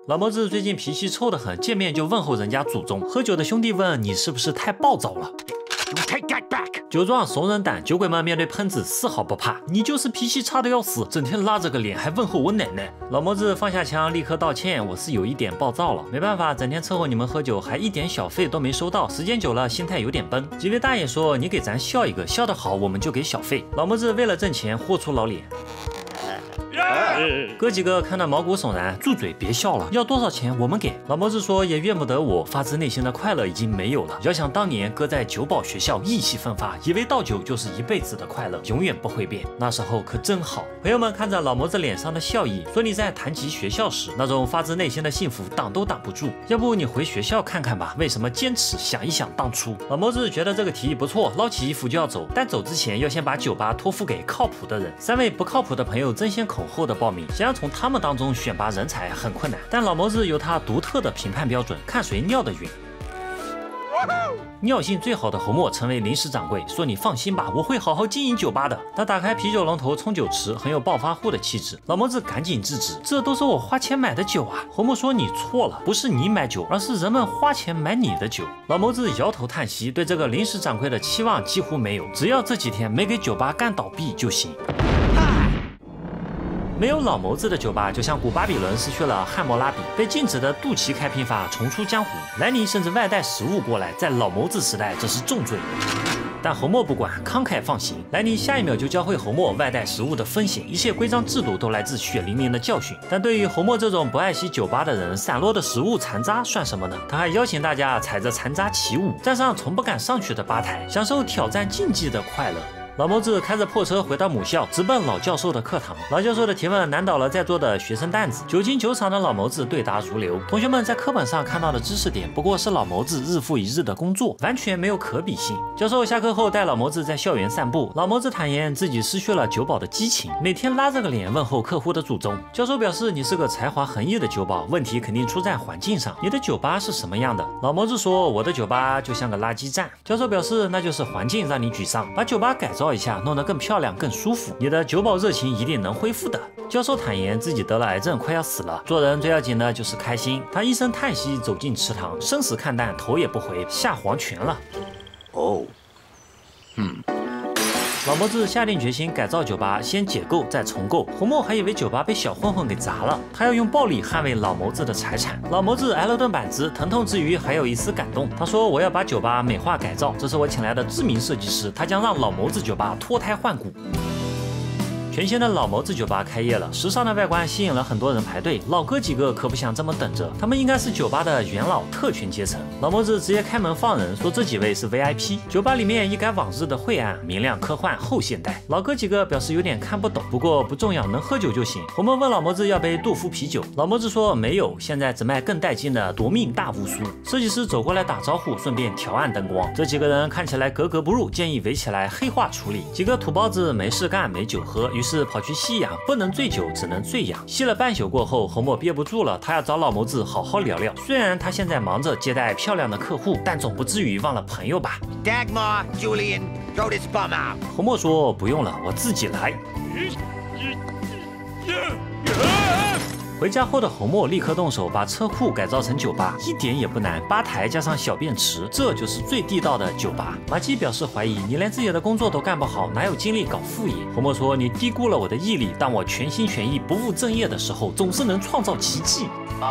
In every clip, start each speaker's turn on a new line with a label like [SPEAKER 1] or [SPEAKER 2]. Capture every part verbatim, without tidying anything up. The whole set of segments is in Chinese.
[SPEAKER 1] 老谋子最近脾气臭得很，见面就问候人家祖宗。喝酒的兄弟问你是不是太暴躁了？
[SPEAKER 2] Take that back.
[SPEAKER 1] 酒壮怂人胆，酒鬼们面对喷子丝毫不怕。你就是脾气差的要死，整天拉着个脸还问候我奶奶。老谋子放下枪，立刻道歉，我是有一点暴躁了，没办法，整天伺候你们喝酒，还一点小费都没收到，时间久了心态有点崩。几位大爷说你给咱笑一个，笑得好我们就给小费。老谋子为了挣钱豁出老脸。 哥几个看得毛骨悚然，住嘴，别笑了，要多少钱我们给。老谋子说也怨不得我，发自内心的快乐已经没有了。遥想当年，哥在酒保学校意气风发，以为倒酒就是一辈子的快乐，永远不会变。那时候可真好。朋友们看着老谋子脸上的笑意，说你在谈及学校时那种发自内心的幸福，挡都挡不住。要不你回学校看看吧，为什么坚持？想一想当初。老谋子觉得这个提议不错，捞起衣服就要走，但走之前要先把酒吧托付给靠谱的人。三位不靠谱的朋友争先恐后的报名，想要从他们当中选拔人才很困难，但老谋子有他独特的评判标准，看谁尿得匀。尿性最好的侯默成为临时掌柜，说你放心吧，我会好好经营酒吧的。他打开啤酒龙头冲酒池，很有暴发户的气质。老谋子赶紧制止，这都是我花钱买的酒啊。侯默说你错了，不是你买酒，而是人们花钱买你的酒。老谋子摇头叹息，对这个临时掌柜的期望几乎没有，只要这几天没给酒吧干倒闭就行。 没有老谋子的酒吧，就像古巴比伦失去了汉谟拉比，被禁止的杜奇开平法重出江湖。兰尼甚至外带食物过来，在老谋子时代这是重罪。但侯默不管，慷慨放行。兰尼下一秒就教会侯默外带食物的风险，一切规章制度都来自血淋淋的教训。但对于侯默这种不爱惜酒吧的人，散落的食物残渣算什么呢？他还邀请大家踩着残渣起舞，站上从不敢上去的吧台，享受挑战竞技的快乐。 老谋子开着破车回到母校，直奔老教授的课堂。老教授的提问难倒了在座的学生担子，久经酒场的老谋子对答如流。同学们在课本上看到的知识点，不过是老谋子日复一日的工作，完全没有可比性。教授下课后带老谋子在校园散步，老谋子坦言自己失去了酒保的激情，每天拉着个脸问候客户的祖宗。教授表示你是个才华横溢的酒保，问题肯定出在环境上。你的酒吧是什么样的？老谋子说我的酒吧就像个垃圾站。教授表示那就是环境让你沮丧，把酒吧改造 一下，弄得更漂亮、更舒服，你的酒保热情一定能恢复的。教授坦言自己得了癌症，快要死了。做人最要紧的就是开心。他一声叹息，走进池塘，生死看淡，头也不回，下黄泉了。
[SPEAKER 2] 哦，嗯。
[SPEAKER 1] 老谋子下定决心改造酒吧，先解构再重构。侯默还以为酒吧被小混混给砸了，他要用暴力捍卫老谋子的财产。老谋子挨了顿板子，疼痛之余还有一丝感动。他说：“我要把酒吧美化改造，这是我请来的知名设计师，他将让老谋子酒吧脱胎换骨。” 全新的老谋子酒吧开业了，时尚的外观吸引了很多人排队。老哥几个可不想这么等着，他们应该是酒吧的元老特权阶层。老谋子直接开门放人，说这几位是 V I P。酒吧里面一改往日的晦暗，明亮科幻后现代。老哥几个表示有点看不懂，不过不重要，能喝酒就行。我们问老谋子要杯杜夫啤酒，老谋子说没有，现在只卖更带劲的夺命大乌苏。设计师走过来打招呼，顺便调暗灯光。这几个人看起来格格不入，建议围起来黑化处理。几个土包子没事干，没酒喝。 于是跑去吸氧，不能醉酒，只能醉氧。吸了半宿过后，侯默憋不住了，他要找老谋子好好聊聊。虽然他现在忙着接待漂亮的客户，但总不至于忘了朋友吧
[SPEAKER 2] Dagmar, Julian, throw this bum out.
[SPEAKER 1] 侯默说不用了，我自己来。回家后的侯默立刻动手把车库改造成酒吧，一点也不难，吧台加上小便池，这就是最地道的酒吧。马基表示怀疑，你连自己的工作都干不好，哪有精力搞副业？侯默说，你低估了我的毅力，当我全心全意不务正业的时候，总是能创造奇迹。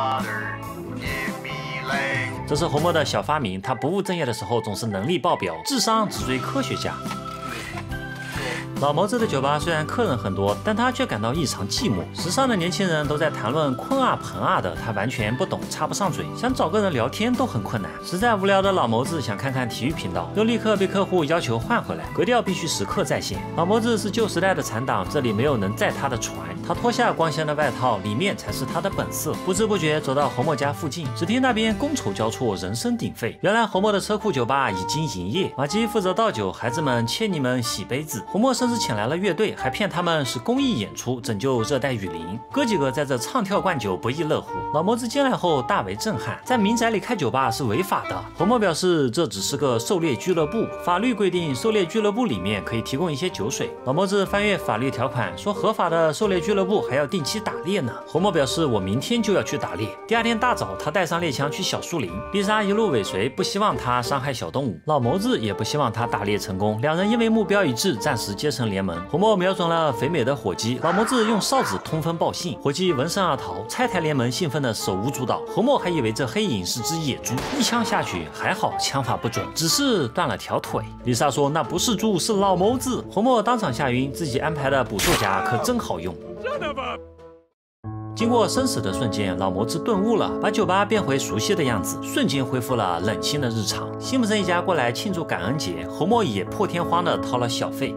[SPEAKER 1] 这是侯默的小发明，他不务正业的时候总是能力爆表，智商只追科学家。 老谋子的酒吧虽然客人很多，但他却感到异常寂寞。时尚的年轻人都在谈论坤啊盆啊的，他完全不懂，插不上嘴，想找个人聊天都很困难。实在无聊的老谋子想看看体育频道，又立刻被客户要求换回来，格调必须时刻在线。老谋子是旧时代的残党，这里没有能载他的船。他脱下光鲜的外套，里面才是他的本色。不知不觉走到侯默家附近，只听那边觥筹交错，人声鼎沸。原来侯默的车库酒吧已经营业，马基负责倒酒，孩子们切尼们洗杯子。侯默甚甚至请来了乐队，还骗他们是公益演出拯救热带雨林。哥几个在这唱跳灌酒，不亦乐乎。老谋子进来后大为震撼，在民宅里开酒吧是违法的。侯默表示这只是个狩猎俱乐部，法律规定狩猎俱乐部里面可以提供一些酒水。老谋子翻阅法律条款，说合法的狩猎俱乐部还要定期打猎呢。侯默表示我明天就要去打猎。第二天大早，他带上猎枪去小树林，丽莎一路尾随，不希望他伤害小动物。老谋子也不希望他打猎成功，两人因为目标一致，暂时结成联盟。侯默瞄准了肥美的火鸡，老谋子用哨子通风报信，火鸡闻声而逃，拆台联盟兴奋的手舞足蹈。侯默还以为这黑影是只野猪，一枪下去，还好枪法不准，只是断了条腿。丽莎说那不是猪，是老谋子。侯默当场吓晕，自己安排的捕兽夹可真好用。经过生死的瞬间，老谋子顿悟了，把酒吧变回熟悉的样子，瞬间恢复了冷清的日常。辛普森一家过来庆祝感恩节，侯默也破天荒的掏了小费。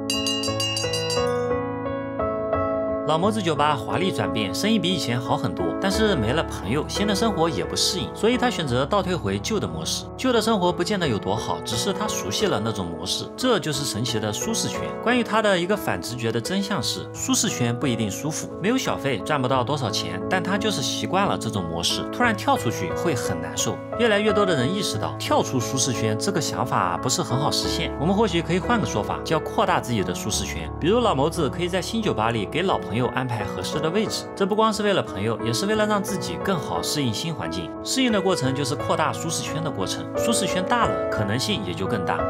[SPEAKER 1] 老谋子酒吧华丽转变，生意比以前好很多，但是没了朋友，新的生活也不适应，所以他选择倒退回旧的模式。旧的生活不见得有多好，只是他熟悉了那种模式，这就是神奇的舒适圈。关于他的一个反直觉的真相是，舒适圈不一定舒服，没有小费赚不到多少钱，但他就是习惯了这种模式，突然跳出去会很难受。越来越多的人意识到，跳出舒适圈这个想法不是很好实现，我们或许可以换个说法，叫扩大自己的舒适圈。比如老谋子可以在新酒吧里给老朋友安排合适的位置，这不光是为了朋友，也是为了让自己更好适应新环境。适应的过程就是扩大舒适圈的过程，舒适圈大了，可能性也就更大。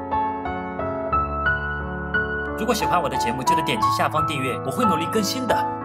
[SPEAKER 1] 如果喜欢我的节目，记得点击下方订阅，我会努力更新的。